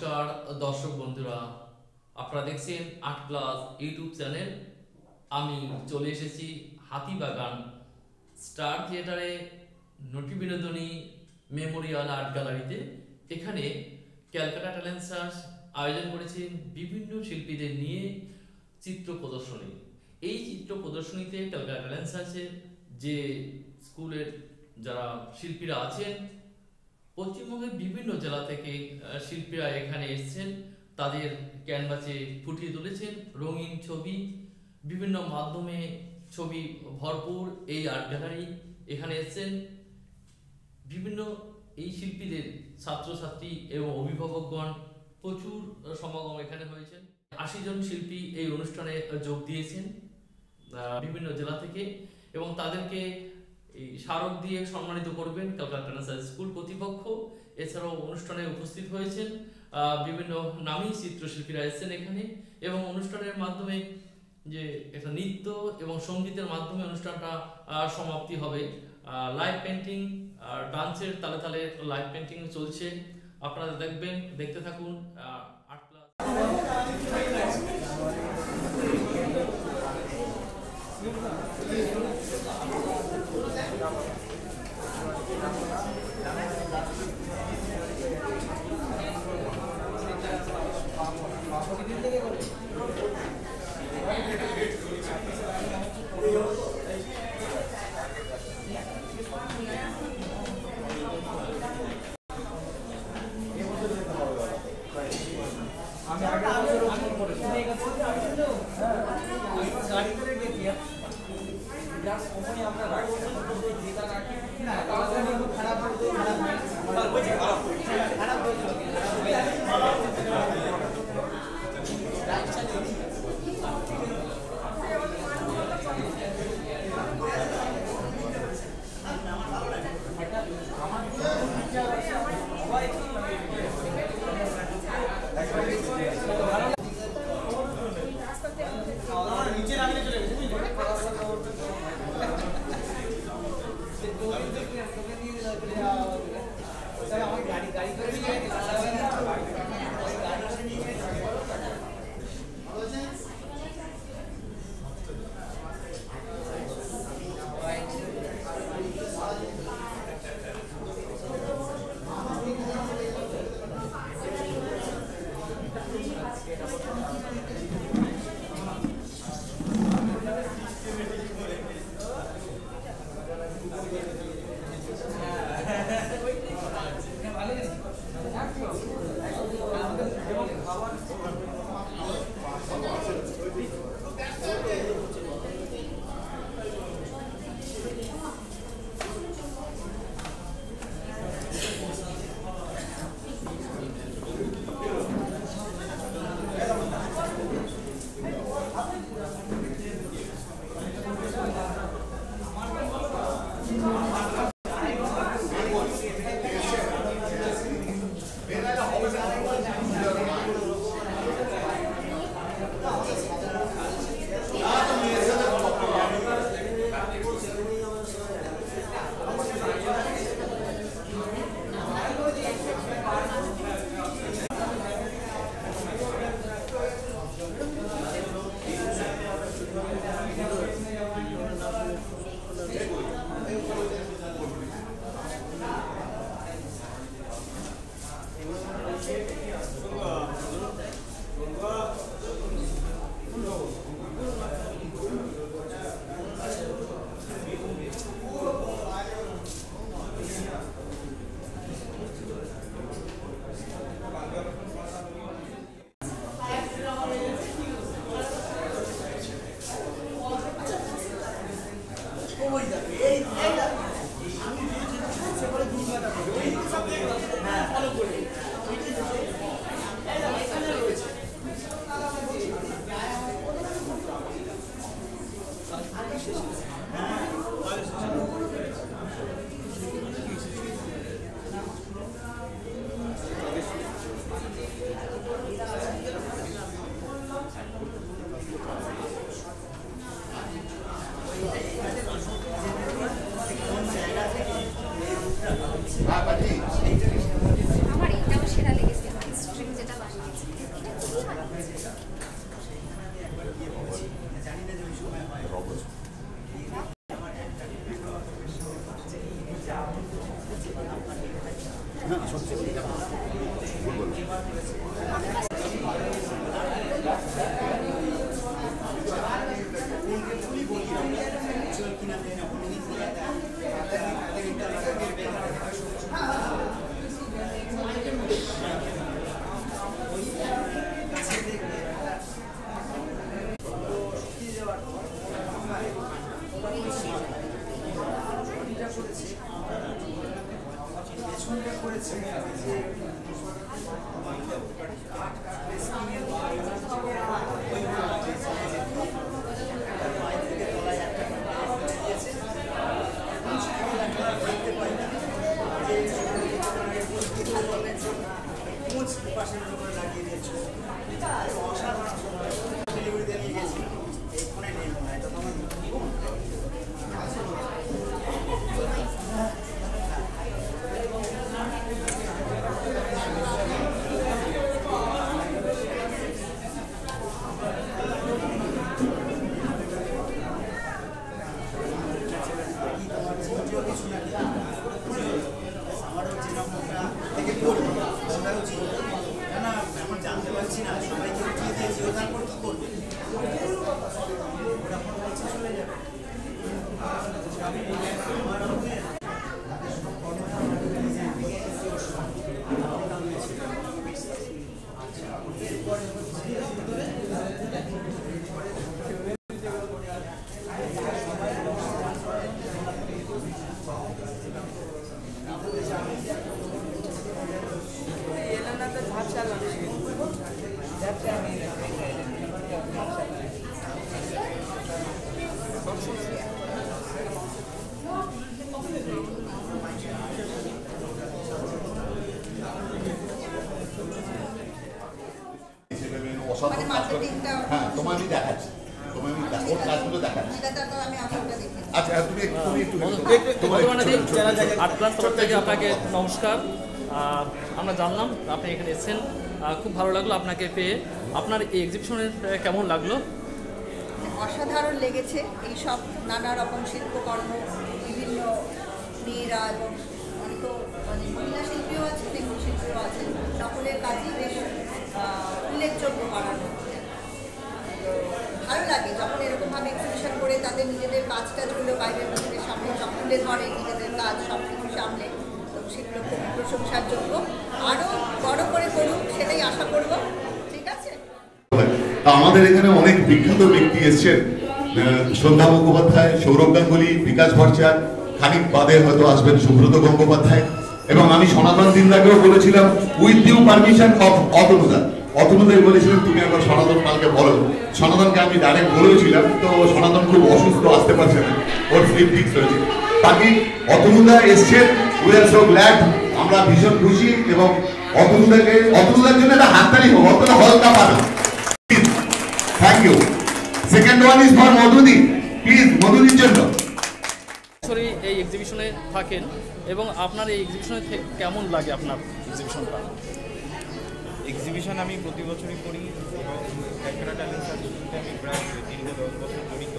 নমস্কার দর্শক বন্ধুরা, আপনারা দেখছেন আর্ট ক্লাস ইউটিউব চ্যানেল। আমি চলে এসেছি হাতিবাগান স্টার থিয়েটারে নটিবিনোদিনী মেমোরিয়াল আর্ট গ্যালারিতে। এখানে ক্যালকাটা ট্যালেন্ট সার্চ আয়োজন করেছেন বিভিন্ন শিল্পীদের নিয়ে চিত্র প্রদর্শনী। এই চিত্র প্রদর্শনীতে ক্যালকাটা ট্যালেন্ট সার্চের যে স্কুলের যারা শিল্পীরা আছেন, পশ্চিমবঙ্গের বিভিন্ন জেলা থেকে শিল্পীরা এখানে এসেছেন, তাদের ক্যানভাসে ফুটিয়ে তুলেছেন রঙিন ছবি। বিভিন্ন মাধ্যমে ছবি ভরপুর এই আর্ট গ্যালারি। এখানে এসেছেন বিভিন্ন এই শিল্পীদের ছাত্রছাত্রী এবং অভিভাবকগণ, প্রচুর সমাগম এখানে হয়েছেন। 80 জন শিল্পী এই অনুষ্ঠানে যোগ দিয়েছেন বিভিন্ন জেলা থেকে, এবং তাদেরকে এই স্মারক দিয়ে সম্মানিত করবেন ক্যালকাটা ট্যালেন্ট সার্চ স্কুল কর্তৃপক্ষ। এছাড়াও অনুষ্ঠানে উপস্থিত হয়েছেন বিভিন্ন নামী চিত্রশিল্পীরা এসেছেন এখানে, এবং অনুষ্ঠানের মাধ্যমে যে একটা নৃত্য এবং সঙ্গীতের মাধ্যমে অনুষ্ঠানটা সমাপ্তি হবে। লাইভ পেন্টিং আর ডান্সের তালে তালে লাইভ পেন্টিং চলছে। আপনারা দেখবেন, দেখতে থাকুন আর্ট ক্লাস। হ্যাঁ, তোমার আমি দেখাচ্ছি, তোমার আমি ওর কাজগুলো দেখাচ্ছি। আচ্ছা, তুমি আর্ট ক্লাস তরফ থেকে আপনাকে নমস্কার। আমরা জানলাম আপনি এখানে এসেছেন, খুব ভালো লাগলো আপনাকে পেয়ে। আপনার এই এক্সিবিশনের কেমন লাগলো? অসাধারণ লেগেছে। এই সব নানা রকম শিল্পকর্ম, বিভিন্ন মেয়েরা এবং অনেক মানে মহিলা শিল্পীও আছে, তেমনি শিল্পীও আছে, সকলের কাজই বেশ উল্লেখযোগ্য করানো। ভালো লাগে যখন এরকমভাবে এক্সিবিশন করে তাদের নিজেদের কাজ টাজগুলো বাইরের মানুষের সামনে সব তুলে ধরে, নিজেদের কাজ সব কিছু সামনে, তো সেগুলো খুব প্রশংসার যোগ্য। আরও বড় করে করুক সেটাই আশা করব। ঠিক আছে, আমাদের এখানে অনেক বিখ্যাত ব্যক্তি এসছেন, সন্ধ্যা মুখোপাধ্যায়, সৌরভ গাঙ্গুলি, বিকাশ ভট্টাচার্য, খানিক বাদে হয়তো আসবেন সুব্রত গঙ্গোপাধ্যায়, এবং আমি সনাতন দিনদাকেও বলেছিলাম উইথ ডিউ পারমিশন অফ অতনুদা। অতনুদাই বলেছিলেন তুমি একবার সনাতন পালকে বলো। সনাতনকে আমি ডাইরেক্ট বলেওছিলাম, তো সনাতন খুব অসুস্থ, আসতে পারছে না, ওর স্লিপ ডিস্ক হয়েছে। বাকি অতনুদা এসছেন, উই আর সো গ্ল্যাড, আমরা ভীষণ খুশি, এবং অতনুদার জন্য একটা হাততালি হোক, অতটা হলকা পানো। Thank you. Second one is for মধুদি, প্লিজ মধুদির জন্য। এই এক্সিবিশনে থাকেন এবং আপনার এই এক্সিবিশনে কেমন লাগে আপনার এক্সিবিশনটা? এক্সিবিশন আমি প্রতি বছরই করি এবং ক্যালকাটা ট্যালেন্ট সার্চে আমি প্রায় দীর্ঘ 10 বছর জড়িত।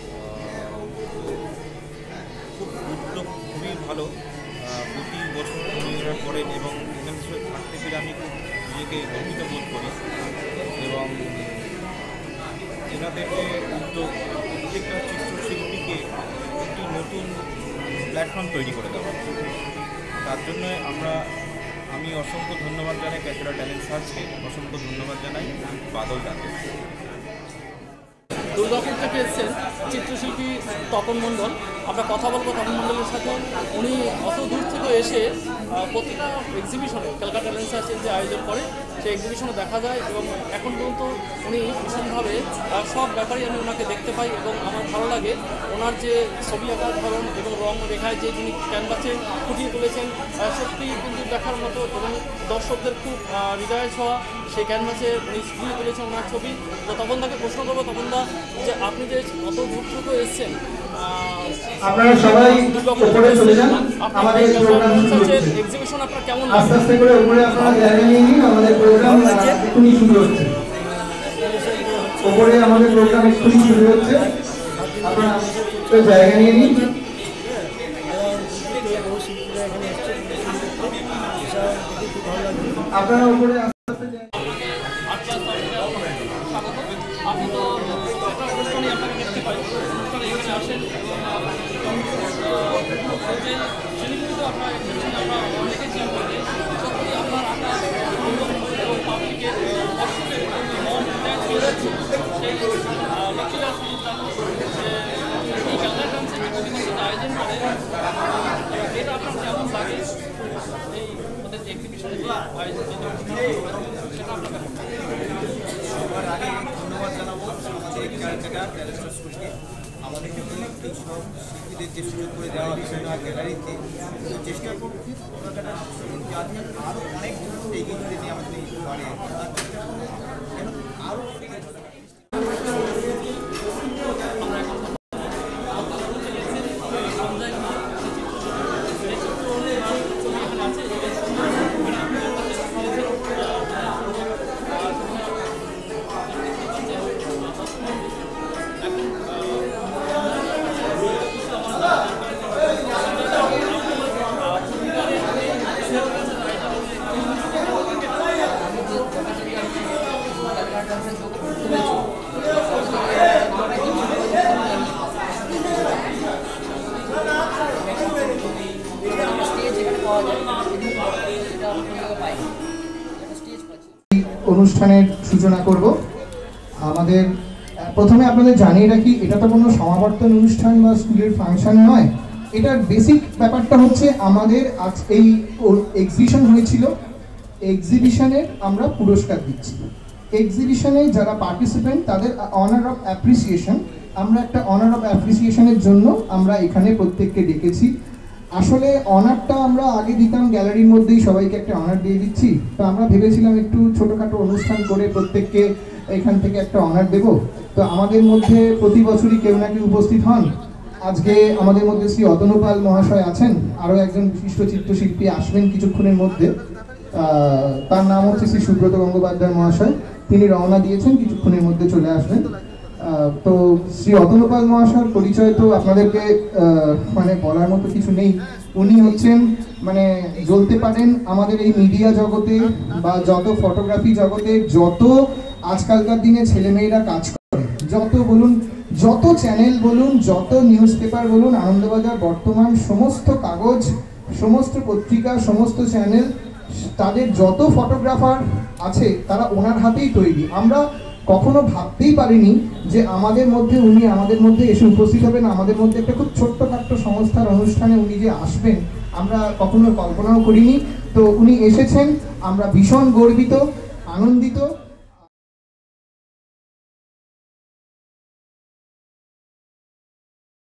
খুব উদ্যোগ খুবই ভালো, প্রতি বছর উনি করেন এবং এখানে থাকতে পেরে আমি খুব নিজেকে গর্বিত বোধ করি। এবং এনাদের যে উদ্যোগ, প্রত্যেকটা চিত্রশিল্পীকে একটি নতুন প্ল্যাটফর্ম তৈরি করে দেওয়া, তার জন্য আমি অসংখ্য ধন্যবাদ জানাই ক্যালকাটা ট্যালেন্ট সার্চকে, অসংখ্য ধন্যবাদ জানাই বাদল ডাকে। দুর্গাপুর থেকে এসেছেন চিত্রশিল্পী তপন মণ্ডল। আমরা কথা বলবো তপন মণ্ডলের সাথে। উনি অত দূর থেকে এসে প্রতিটা এক্সিবিশনে ক্যালকাটা ট্যালেন্ট সার্চের যে আয়োজন করে সেই এক্সিবিশনে দেখা যায়, এবং এখন পর্যন্ত উনি ভীষণভাবে সব ব্যাপারেই আমি ওনাকে দেখতে পাই, এবং আমার ভালো লাগে ওনার যে ছবি আঁকার ধরন এবং রং রেখায় যে যিনি ক্যানভাসে ফুটিয়ে তুলেছেন, সত্যি কিন্তু দেখার মতো, এবং দর্শকদের খুব হৃদয়ে ছোঁয়া সেই ক্যানভাসে উনি ফুটিয়ে তুলেছেন ওনার ছবি। তো তপনদাকে প্রশ্ন করবো, তপনদা যে আপনি যে অত দূর থেকে এসেছেন, আপনারা সবাই উপরে চলে যান, আমাদের প্রোগ্রাম শুরু হচ্ছে। এক্সিবিশন আপনার কেমন আস্তে আস্তে করে উপরে আপনারা জায়গা নিয়ে নিন, আমাদের প্রোগ্রাম এক্ষুনি শুরু হচ্ছে। উপরে আমাদের প্রোগ্রাম এক্ষুনি শুরু হচ্ছে, আপনারা জায়গা নিয়ে নিন। আপনারা উপরে আপনি তো একটা অনুষ্ঠানে আপনাকে দেখতে পাই, অনুষ্ঠানে এখানে আসেন এবং যে জিনিসগুলো আপনার এক্সিবিশনে আমরা দেখেছি আপনাকে, সত্যি আপনার আঁকা এবং পাবলিকের দর্শকের মন ছুঁয়ে যাচ্ছে। সেই লক্ষ্যটা সংস্থা এই ক্যালকাটা ডান্সের যে প্রতিনিধিত্ব আয়োজন করে, এটা আপনার কেমন লাগে? এই ওদের যে এক্সিবিশনে যে আয়োজন সেটা আপনার কেমন লাগে? সবার আগে ধন্যবাদ জানাবো আমাদের ক্যালকাটা ট্যালেন্ট স্কুলকে, আমাদের জন্য এই সব শিল্পীদের যে সুযোগ করে দেওয়া হচ্ছে না গ্যালারিতে, চেষ্টা করছি ক্যালকাটা যাতে আরও অনেক এগিয়ে চলে নিয়ে আমাদের পারে, তার চেষ্টা করবো যেন আরও অনুষ্ঠানের সূচনা করব। আমাদের প্রথমে আপনাদের জানিয়ে রাখি, এটা তো কোনো সমাবর্তন অনুষ্ঠান বা স্কুলের ফাংশন নয়। এটার বেসিক ব্যাপারটা হচ্ছে আমাদের আজ এই এক্সিবিশন হয়েছিল, এক্সিবিশনের আমরা পুরস্কার দিচ্ছি। এক্সিবিশনে যারা পার্টিসিপেন্ট তাদের অনার অফ অ্যাপ্রিসিয়েশন, আমরা একটা অনার অফ অ্যাপ্রিসিয়েশনের জন্য আমরা এখানে প্রত্যেককে ডেকেছি। আসলে অনারটা আমরা আগে দিতাম গ্যালারির মধ্যেই, সবাইকে একটা অনার দিয়ে দিচ্ছি, তো আমরা ভেবেছিলাম একটু ছোটোখাটো অনুষ্ঠান করে প্রত্যেককে এখান থেকে একটা অনার দেব। তো আমাদের মধ্যে প্রতি বছরই কেউ না কেউ উপস্থিত হন। আজকে আমাদের মধ্যে শ্রী অতনুপাল মহাশয় আছেন, আরও একজন বিশিষ্ট চিত্রশিল্পী আসবেন কিছুক্ষণের মধ্যে, তার নাম হচ্ছে শ্রী সুব্রত গঙ্গোপাধ্যায় মহাশয়, তিনি রওনা দিয়েছেন, কিছুক্ষণের মধ্যে চলে আসবেন। তো শ্রী অতনুপাল মহাশয়ের পরিচয় তো আপনাদেরকে মানে বলার মতো কিছু নেই। উনি হচ্ছেন মানে জ্বলতে পারেন আমাদের এই মিডিয়া জগতে বা যত ফটোগ্রাফি জগতে, যত আজকালকার দিনে ছেলেমেয়েরা কাজ করে, যত বলুন, যত চ্যানেল বলুন, যত নিউজ পেপার বলুন, আনন্দবাজার বর্তমান সমস্ত কাগজ, সমস্ত পত্রিকা, সমস্ত চ্যানেল, তাদের যত ফটোগ্রাফার আছে তারা ওনার হাতেই তৈরি। আমরা কখনো ভাবতেই পারিনি যে আমাদের মধ্যে উনি আমাদের মধ্যে এসে উপস্থিত হবেন, আমাদের মধ্যে একটা খুব ছোট্টখাট্ট সংস্থার অনুষ্ঠানে উনি যে আসবেন আমরা কখনো কল্পনাও করিনি। তো উনি এসেছেন, আমরা ভীষণ গর্বিত, আনন্দিত।